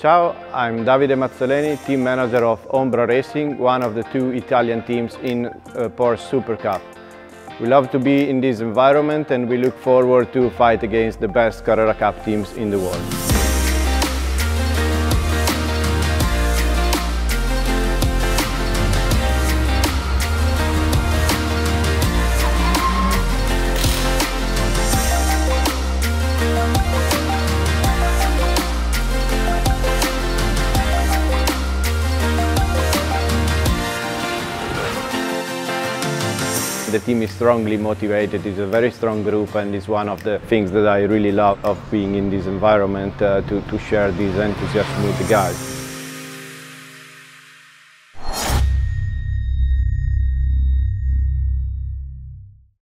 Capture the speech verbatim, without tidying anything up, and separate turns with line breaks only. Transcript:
Ciao, I'm Davide Mazzoleni, team manager of Ombra Racing, one of the two Italian teams in uh, Porsche Supercup. We love to be in this environment and we look forward to fight against the best Carrera Cup teams in the world. The team is strongly motivated, it's a very strong group, and it's one of the things that I really love of being in this environment, uh, to, to share this enthusiasm with the guys.